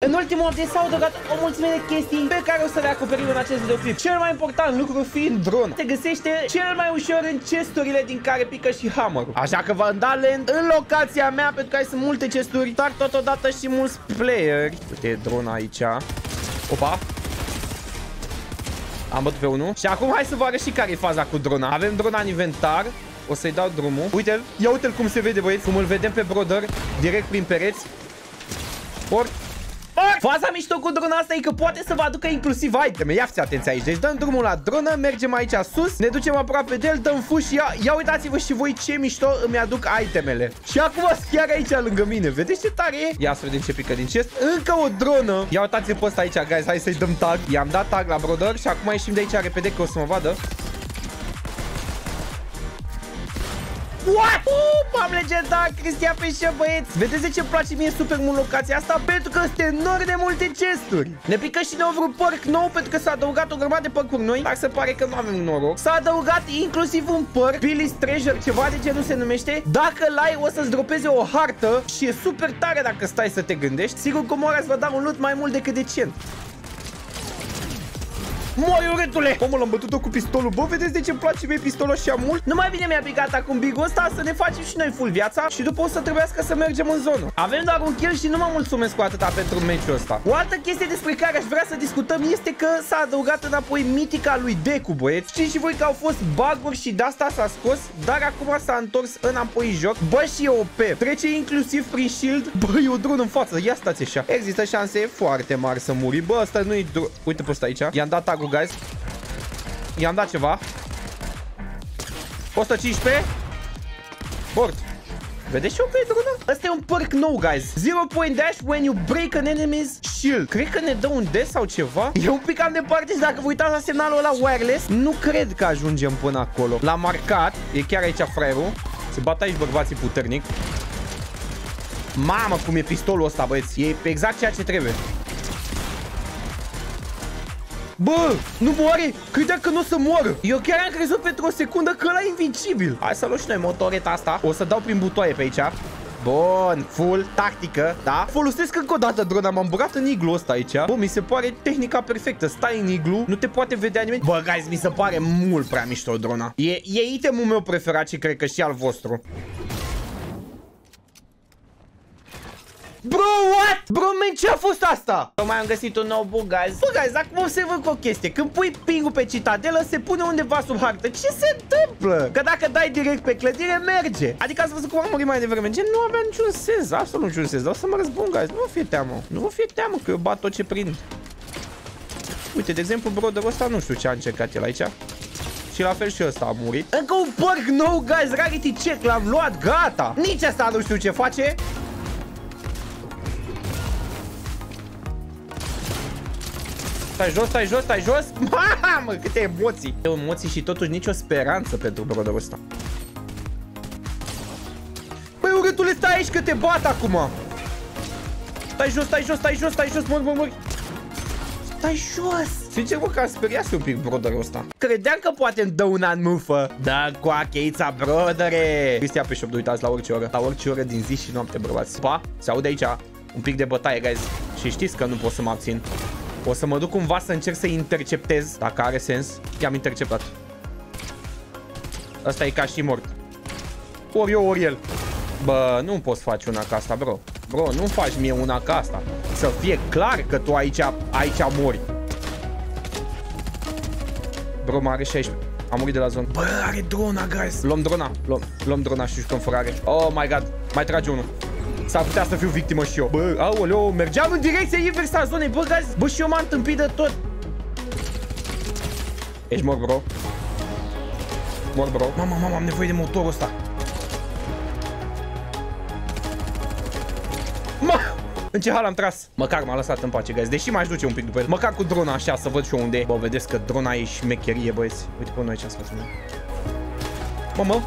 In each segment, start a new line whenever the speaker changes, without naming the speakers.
În ultimul update s-au adăugat o mulțime de chestii pe care o să le acoperim în acest videoclip. Cel mai important lucru fiind drona. Se găsește cel mai ușor în chesturile din care pică și hammerul. Așa că v-am dat lent în locația mea pentru că sunt multe chesturi, dar totodată și mulți playeri. Uite drona aici. Opa. Am bătut pe unul. Și acum hai să vă arăt și care e faza cu drona. Avem drona în inventar. O să-i dau drumul. Uite-l. Ia uite-l cum se vede, băieți. Cum îl vedem pe brother. Direct prin pereți. Faza mișto cu drona asta e că poate să vă aducă inclusiv iteme. Ia fiți atenți aici. Deci dăm drumul la dronă, mergem aici sus, ne ducem aproape de el, dăm fuș și ia uitați-vă și voi ce mișto îmi aduc itemele. Și acum chiar aici lângă mine. Vedeți ce tare e? Ia să vedem ce pică din chest. Încă o dronă. Ia uitați-vă pe ăsta aici, guys. Hai să-i dăm tag. I-am dat tag la brother și acum ieșim de aici repede că o să mă vadă. What? M-am legendar, Cristian Peșe, băieți. Vedeți de ce îmi place mie super mult locația asta? Pentru că sunt enorm de multe chesturi. Ne pică și nou vreun porc nou pentru că s-a adăugat o grămadă de porcuri noi. Dar se pare că nu avem noroc. S-a adăugat inclusiv un porc, Billy's Treasure, ceva de genul se numește. Dacă l-ai o să-ți dropeze o hartă și e super tare dacă stai să te gândești. Sigur că Mora îți va da un loot mai mult decât decent. Mori, urâtule! Omul l-am bătut-o cu pistolul. Bă, vedeți de ce îmi place mie pistolul așa mult? Nu mai bine mi-a picat acum bigul ăsta să ne facem și noi full viața și după o să trebuiască să mergem în zonă. Avem doar un kill și nu mă mulțumesc cu atâta pentru meciul ăsta. O altă chestie despre care aș vrea să discutăm este că s-a adăugat înapoi mitica lui Deku, băieți. Știți și voi că au fost bug-uri și de asta s-a scos, dar acum s-a întors înapoi în joc. Bă, și e OP. Trece inclusiv prin shield. Bă, e o dron în față. Ia stați așa. Există șanse foarte mari să muri. Bă, ăsta nu-i dron. Uite pe ăsta aici. I-am dat tag, guys. I-am dat ceva. 115. Bord. Vedeți ce o pe drona? Asta e un perk nou, guys. 0 point dash when you break an enemy's shield. Cred că ne dă un dash sau ceva. E un pic cam departe și dacă vă uitați la semnalul ăla wireless, nu cred că ajungem până acolo. L-am marcat. E chiar aici fraierul. Se bat aici bărbații puternic. Mamă, cum e pistolul ăsta, băieți. E exact ceea ce trebuie. Bă, nu moare! Credeam că nu o să moară. Eu chiar am crezut pentru o secundă că ăla e invincibil. Hai să luăm și noi motoreta asta. O să dau prin butoaie pe aici. Bun, full tactică, da? Folosesc încă o dată drona, m-am băgat în iglu ăsta aici. Bă, mi se pare tehnica perfectă. Stai în iglu, nu te poate vedea nimeni. Bă, guys, mi se pare mult prea mișto drona. E itemul meu preferat și cred că și al vostru. Bro, what? Bro, man, ce a fost asta? Eu mai am găsit un nou bug, guys. Bă, guys, acum observă cu o chestie. Când pui ping-ul pe citadelă, se pune undeva sub hartă. Ce se întâmplă? Că dacă dai direct pe clădire, merge. Adică ați văzut cum am murit mai devreme. Gen, nu avea niciun sens, absolut niciun sens. Dar o să mă răzbun, guys. Nu vă fie teamă. Nu vă fie teamă că eu bat tot ce prind. Uite, de exemplu, brotherul ăsta nu știu ce a încercat el aici. Și la fel și ăsta a murit. Încă un porc nou, guys. Rarity check, l-am luat, gata. Nici asta nu știu ce face. Stai jos, stai jos, stai jos. Mamă, câte emoții. Emoții și totuși nicio speranță pentru brotherul ăsta. Băi, urâtule, stai aici că te bat acum. Stai jos, stai jos, stai jos, stai jos, mori. Stai jos. Sincer, mă, că am speriat un pic brotherul ăsta. Credeam că poate îmi dă un anmufă. Da, cu acheița, brodere. Cristian pe shop, uitați la orice oră. La orice oră din zi și noapte, bărbați. Pa, se aude aici un pic de bătaie, guys. Și știți că nu pot să mă abțin. O să mă duc cumva să încerc să interceptez, dacă are sens. I-am interceptat. Asta e ca și mort. Ori eu, ori el. Bă, nu poți face una ca asta, bro. Bro, nu faci mie una ca asta. Să fie clar că tu aici mori. Bro, mă are 16. Am murit de la zonă. Bă, are drona, guys. Luăm drona. Luăm drona și jucăm fără are. Oh my god. Mai trage unul. S-ar putea să fiu victimă și eu. Bă, aoleo, mergeam în direcția inversă a zonei. Bă, guys, bă, și eu m-am întâmpit de tot. Ești mort, bro. Mort, bro. Mama, am nevoie de motorul ăsta. În ce hal am tras? Măcar m-a lăsat în pace, guys. Deși m-aș duce un pic după el. Măcar cu drona așa, să văd și eu unde e. Bă, vedeți că drona e șmecherie, băieți. Uite pe noi ce am spus. Mamă.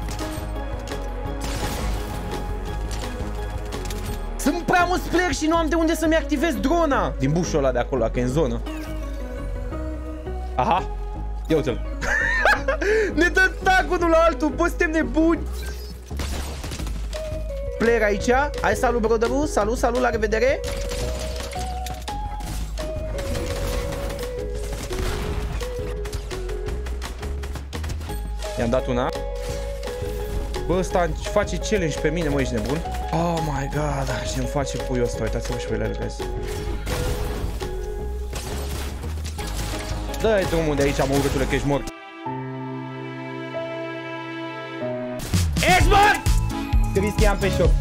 Sunt prea mulți player și nu am de unde să-mi activez drona. Din bușul ăla de acolo, că e în zonă. Aha. Ia uite-l. Ne dă tag unul la altul. Bă, suntem nebuni. Player aici. Hai, salut, brother-ul. Salut, la revedere. I-am dat una. Bă, ăsta face challenge pe mine, mă, ești nebun? Oh my god, ce-mi face puiul ăsta, uitați-vă și pe el, guys. Dă-i drumul de aici, mă, urâtule, că ești mort. Ești mort! Cristian pe shop.